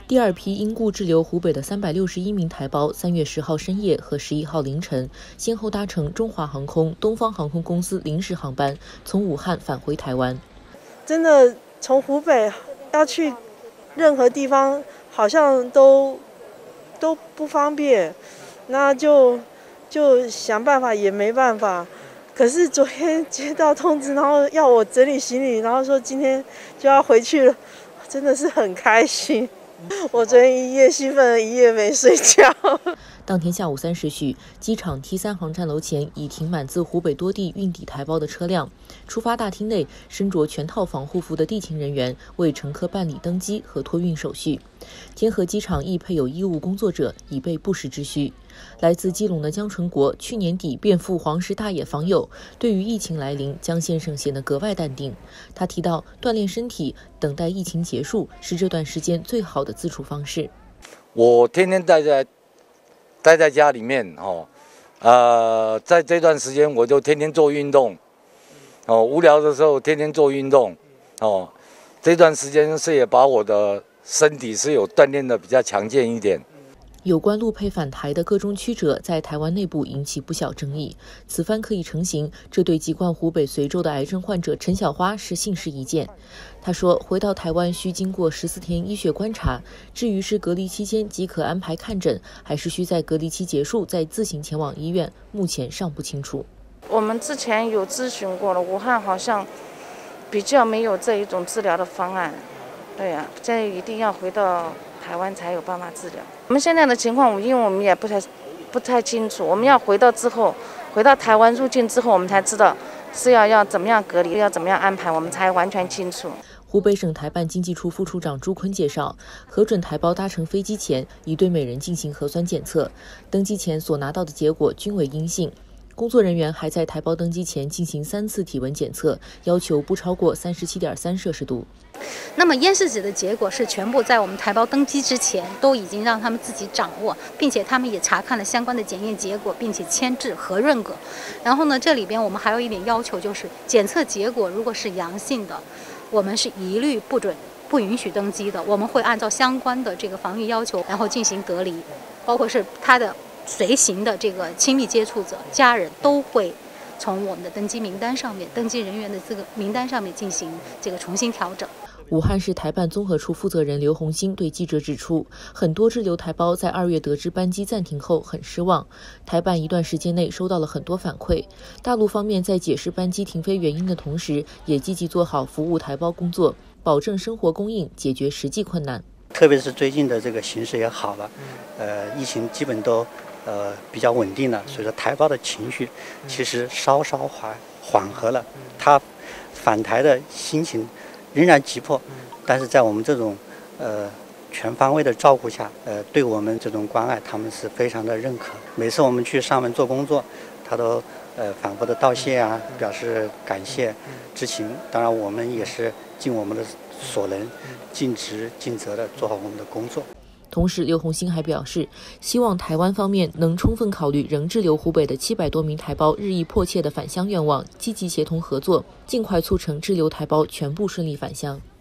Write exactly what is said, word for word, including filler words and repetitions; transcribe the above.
第二批因故滞留湖北的三百六十一名台胞，三月十号深夜和十一号凌晨，先后搭乘中华航空、东方航空公司临时航班，从武汉返回台湾。 真的从湖北要去任何地方，好像都都不方便，那就就想办法也没办法。可是昨天接到通知，然后要我整理行李，然后说今天就要回去了，真的是很开心。我昨天一夜兴奋了一夜没睡觉。 当天下午三时许，机场 T 三航站楼前已停满自湖北多地运抵台胞的车辆。出发大厅内，身着全套防护服的地勤人员为乘客办理登机和托运手续。天河机场亦配有医务工作者，以备不时之需。来自基隆的江纯国去年底便赴黄石大野访友，对于疫情来临，江先生显得格外淡定。他提到，锻炼身体，等待疫情结束是这段时间最好的自处方式。 我天天待在待在家里面哦，呃，在这段时间我就天天做运动，哦，无聊的时候天天做运动，哦，这段时间是也把我的身体是有锻炼的比较强健一点。 有关陆配返台的各中曲折，在台湾内部引起不小争议。此番可以成行，这对籍贯湖北随州的癌症患者陈小花是幸事一件。他说，回到台湾需经过十四天医学观察，至于是隔离期间即可安排看诊，还是需在隔离期结束再自行前往医院，目前尚不清楚。 我们之前有咨询过了，武汉好像比较没有这一种治疗的方案。对呀、啊，这一定要回到台湾才有办法治疗。我们现在的情况，因为我们也不太不太清楚，我们要回到之后，回到台湾入境之后，我们才知道是要要怎么样隔离，要怎么样安排，我们才完全清楚。 湖北省台办经济处副处长朱坤介绍，核准台胞搭乘飞机前，已对每人进行核酸检测，登机前所拿到的结果均为阴性。工作人员还在台胞登机前进行三次体温检测，要求不超过三十七点三摄氏度。 那么咽拭子的结果是全部在我们台胞登机之前都已经让他们自己掌握，并且他们也查看了相关的检验结果，并且签字核认可。然后呢，这里边我们还有一点要求，就是检测结果如果是阳性的，我们是一律不准不允许登机的，我们会按照相关的这个防疫要求，然后进行隔离，包括是他的随行的这个亲密接触者、家人都会从我们的登机名单上面、登机人员的这个名单上面进行这个重新调整。 武汉市台办综合处负责人刘红星对记者指出，很多滞留台胞在二月得知班机暂停后很失望。台办一段时间内收到了很多反馈，大陆方面在解释班机停飞原因的同时，也积极做好服务台胞工作，保证生活供应，解决实际困难。 特别是最近的这个形势也好了，呃，疫情基本都呃比较稳定了，所以说台胞的情绪其实稍稍缓缓和了，他返台的心情仍然急迫，但是在我们这种呃全方位的照顾下，呃对我们这种关爱，他们是非常的认可。每次我们去上门做工作，他都呃反复的道谢啊，表示感谢之情。当然我们也是尽我们的所能，尽职尽责的做好我们的工作。 同时，刘红星还表示，希望台湾方面能充分考虑仍滞留湖北的七百多名台胞日益迫切的返乡愿望，积极协同合作，尽快促成滞留台胞全部顺利返乡。